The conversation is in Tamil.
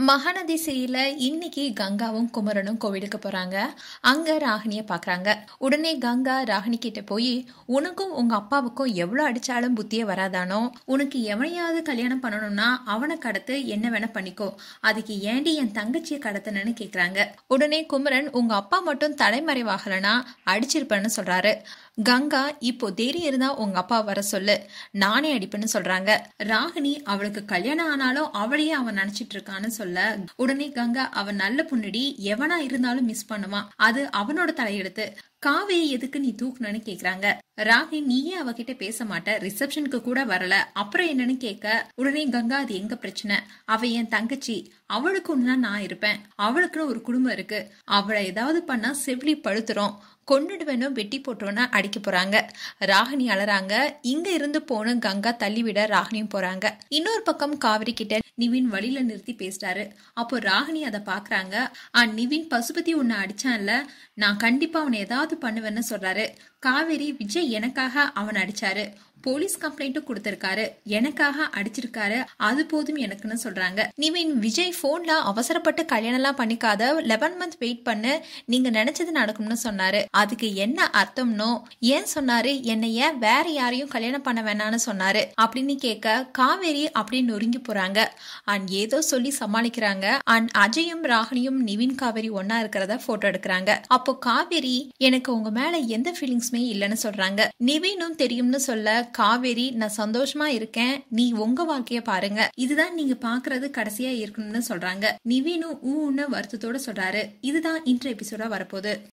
மகாநதி சீரியல்ல இன்னைக்கு கங்காவும் குமரனும் கோவிலுக்கு போறாங்க. அங்க ராகினிய பாக்குறாங்க. உடனே கங்கா ராகினி கிட்ட போய், உனக்கும் உங்க அப்பாவுக்கும் எவ்வளவு அடிச்சாலும் புத்தியே வராதானோ, உனக்கு எவனையாவது கல்யாணம் பண்ணணும்னா அவனை கடத்து, என்ன வேணா பண்ணிக்கோ, அதுக்கு ஏண்டி என் தங்கச்சியை கடத்தனன்னு கேக்குறாங்க. உடனே குமரன், உங்க அப்பா மட்டும் தலைமறைவாகலனா அடிச்சிருப்பேன்னு சொல்றாரு. கங்கா, இப்போ தைரியம் இருந்தா உங்க அப்பா வர சொல்லு, நானே அடிப்பேன்னு சொல்றாங்க. ராகினி, அவளுக்கு கல்யாணம் ஆனாலும் அவளையே அவன் நினைச்சிட்டு இருக்கான்னு சொல்ல, உடனே கங்கா, அவன் நல்ல பொண்ணுடி, எவனா இருந்தாலும் மிஸ் பண்ணுவான், அது அவனோட தலையெழுத்து, காவேரி எதுக்கு நீ தூக்குனு கேக்குறாங்க. ராகினி, நீயே அவகிட்ட பேச மாட்ட, ரிசப்ஷனுக்கு கூட வரல, அப்புறம் என்னன்னு கேட்க, உடனே கங்கா, அது எங்க பிரச்சனை, அவ என் தங்கச்சி, அவளுக்கு ஒண்ணுனா நான் இருப்பேன், அவளுக்குன்னு ஒரு குடும்பம் இருக்கு, அவளை ஏதாவது பண்ணா செவிலி படுத்துரும், கொண்டுட்டு வேணும், வெட்டி போட்டோன்னு அடிக்க போறாங்க. ராகினி அலறாங்க. இங்க இருந்து போன கங்கா தள்ளிவிட ராகினியும் போறாங்க. இன்னொரு பக்கம் காவிரி கிட்ட நிவின் வழியில நிறுத்தி பேசுறாரு. அப்போ ராகினி அதை பாக்குறாங்க. நிவின் பசுபதி உன்னை அடிச்சான்ல, நான் கண்டிப்பா அவனை ஏதாவது பண்ணுவேன்னு சொல்றாரு. காவேரி, விஜய் எனக்காக அவன் அடிச்சாரு, போலீஸ் கம்ப்ளைண்ட்டும் கொடுத்திருக்காரு, எனக்காக அடிச்சிருக்காரு, அது போதும் எனக்குன்னு சொல்றாங்க. நிவின், விஜய் போன்ல அவசரப்பட்டு கல்யாணம் எல்லாம் பண்ணிக்காத, 11 மந்த் வெயிட் பண்ணு, நீங்க நினைச்சது நடக்கும்னு சொன்னாரு. அதுக்கு என்ன அர்த்தம்னோ, ஏன் சொன்னாரு, என்னை ஏன் வேற யாரையும் கல்யாணம் பண்ண வேணான்னு சொன்னாரு அப்படின்னு கேட்க, காவேரி அப்படின்னு நொறுங்கி போறாங்க. ஏதோ சொல்லி சமாளிக்கிறாங்க. அஜயும் ராகினியும் நிவின் காவேரி ஒன்னா இருக்கிறத போட்டோ எடுக்கிறாங்க. அப்போ காவேரி, எனக்கு உங்க மேல எந்த ஃபீலிங்ஸுமே இல்லைன்னு சொல்றாங்க. நிவினும் தெரியும்னு சொல்ல, காவேரி, நான் சந்தோஷமா இருக்கேன், நீ உங்க வாழ்க்கைய பாருங்க, இதுதான் நீங்க பாக்குறது கடைசியா இருக்கணும்னு சொல்றாங்க. நிவினும் ஊன்னு வருத்தத்தோட சொல்றாரு. இதுதான் இன்றைய எபிசோடா வரப்போகுது.